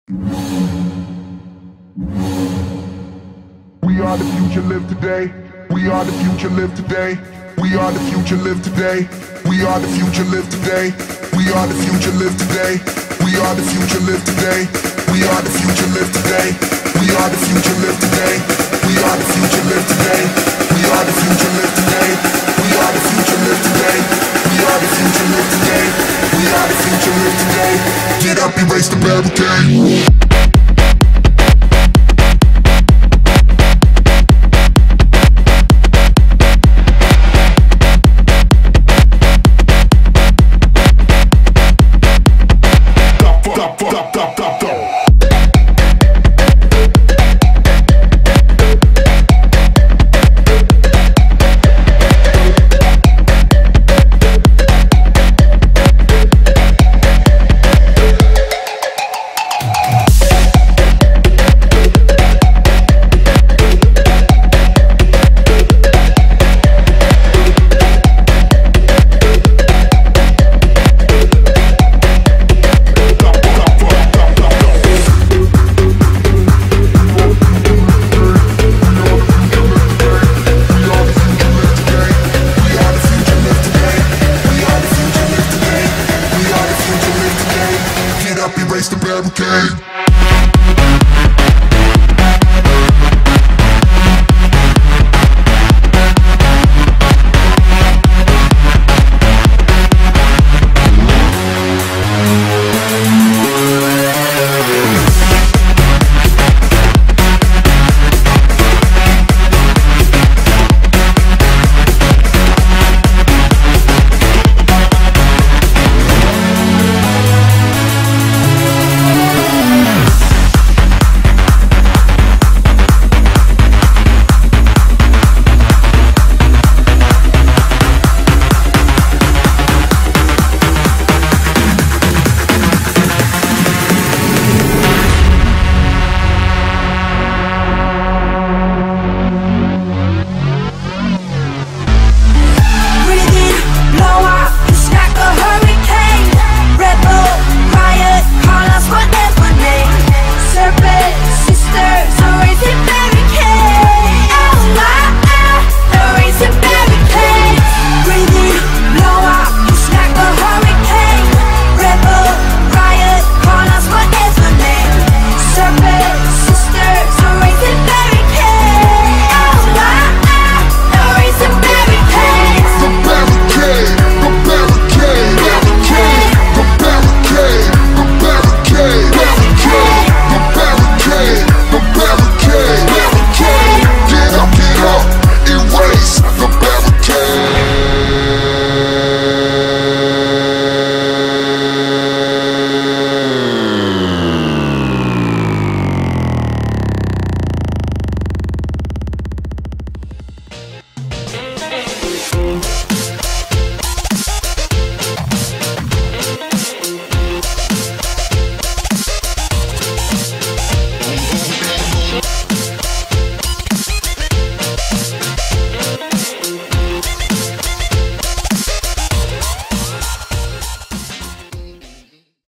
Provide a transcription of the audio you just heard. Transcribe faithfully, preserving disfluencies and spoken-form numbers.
We are the future, live today. We are the future, live today. We are the future, live today. We are the future, live today. We are the future, live today. We are the future, live today. We are the future, live today. We are the future, live today. We are the future, live today. We are the future, live today. We are the future, live today. We are the future, live today. We are the future, live today. Get up, erase the barricade. Erase the barricade.